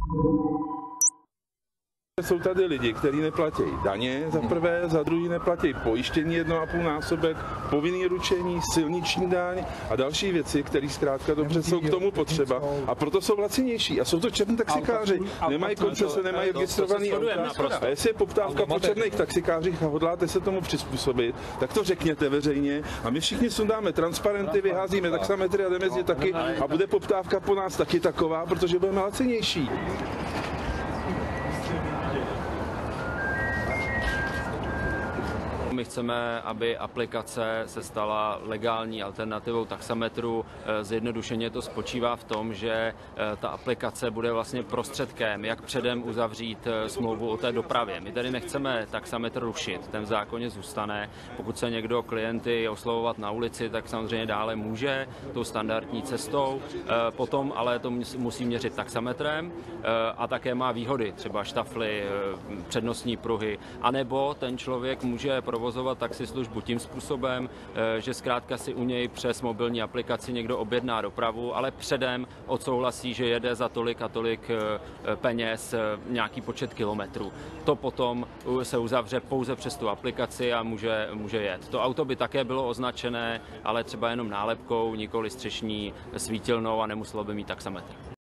Jsou tady lidi, kteří neplatí daně za prvé, za druhý neplatí pojištění 1,5 násobek, povinný ručení, silniční daň a další věci, které zkrátka dobře jsou k tomu potřeba a proto jsou lacinější. A jsou to černí taxikáři, nemají koncese, nemají registrovaný auta. A jestli je poptávka po černých taxikářích a hodláte se tomu přizpůsobit, tak to řekněte veřejně a my všichni sundáme transparenty, vyházíme taxametry a jdeme jezdit taky a bude poptávka po nás taky taková, protože budeme lacinější. My chceme, aby aplikace se stala legální alternativou taxametru. Zjednodušeně to spočívá v tom, že ta aplikace bude vlastně prostředkem, jak předem uzavřít smlouvu o té dopravě. My tedy nechceme taxametr rušit, ten v zákoně zůstane. Pokud se někdo klienty oslovovat na ulici, tak samozřejmě dále může tou standardní cestou. Potom ale to musí měřit taxametrem a také má výhody, třeba štafly, přednostní pruhy, anebo ten člověk může provozovat taxislužbu tím způsobem, že zkrátka si u něj přes mobilní aplikaci někdo objedná dopravu, ale předem odsouhlasí, že jede za tolik a tolik peněz nějaký počet kilometrů. To potom se uzavře pouze přes tu aplikaci a může jet. To auto by také bylo označené, ale třeba jenom nálepkou, nikoli střešní svítilnou a nemuselo by mít taxametr.